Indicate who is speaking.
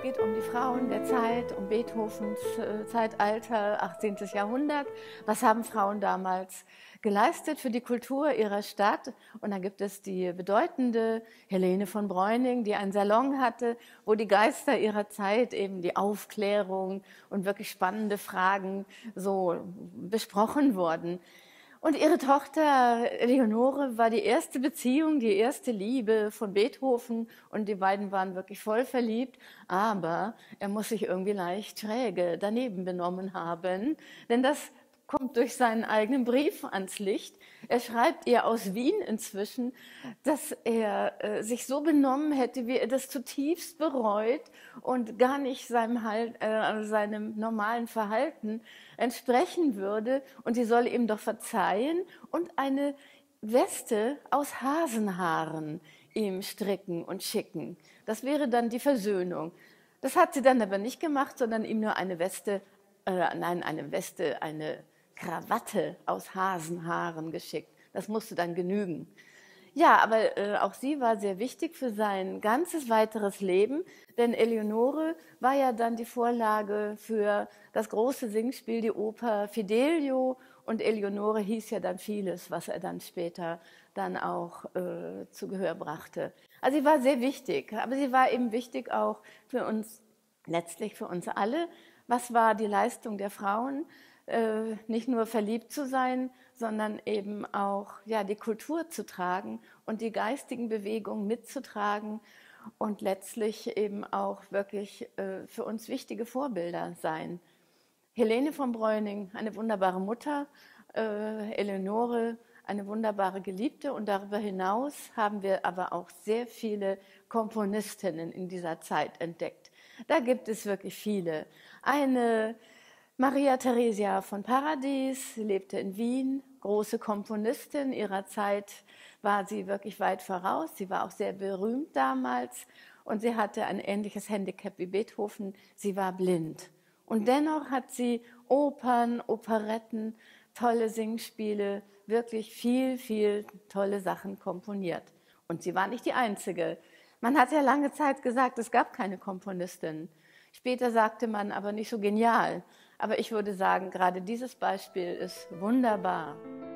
Speaker 1: geht um die Frauen der Zeit, um Beethovens Zeitalter, 18. Jahrhundert. Was haben Frauen damals geleistet für die Kultur ihrer Stadt? Und da gibt es die bedeutende Helene von Breuning, die einen Salon hatte, wo die Geister ihrer Zeit eben die Aufklärung und wirklich spannende Fragen so besprochen wurden. Und ihre Tochter Eleonore war die erste Beziehung, die erste Liebe von Beethoven, und die beiden waren wirklich voll verliebt, aber er muss sich irgendwie leicht schräge daneben benommen haben, denn das kommt durch seinen eigenen Brief ans Licht. Er schreibt ihr aus Wien inzwischen, dass er sich so benommen hätte, wie er das zutiefst bereut und gar nicht seinem normalen Verhalten entsprechen würde, und sie soll ihm doch verzeihen und eine Weste aus Hasenhaaren ihm stricken und schicken. Das wäre dann die Versöhnung. Das hat sie dann aber nicht gemacht, sondern ihm nur eine eine Krawatte aus Hasenhaaren geschickt. Das musste dann genügen. Ja, aber auch sie war sehr wichtig für sein ganzes weiteres Leben, denn Eleonore war ja dann die Vorlage für das große Singspiel, die Oper Fidelio, und Eleonore hieß ja dann vieles, was er dann später dann auch zu Gehör brachte. Also sie war sehr wichtig, aber sie war eben wichtig auch für uns, letztlich für uns alle. Was war die Leistung der Frauen? Nicht nur verliebt zu sein, sondern eben auch ja, die Kultur zu tragen und die geistigen Bewegungen mitzutragen und letztlich eben auch wirklich für uns wichtige Vorbilder sein. Helene von Breuning, eine wunderbare Mutter, Eleonore, eine wunderbare Geliebte, und darüber hinaus haben wir aber auch sehr viele Komponistinnen in dieser Zeit entdeckt. Da gibt es wirklich viele. Eine Maria Theresia von Paradis, sie lebte in Wien, große Komponistin ihrer Zeit, war sie wirklich weit voraus. Sie war auch sehr berühmt damals und sie hatte ein ähnliches Handicap wie Beethoven. Sie war blind. Und dennoch hat sie Opern, Operetten, tolle Singspiele, wirklich viel tolle Sachen komponiert. Und sie war nicht die Einzige. Man hat ja lange Zeit gesagt, es gab keine Komponistin. Später sagte man aber nicht so genial. Aber ich würde sagen, gerade dieses Beispiel ist wunderbar.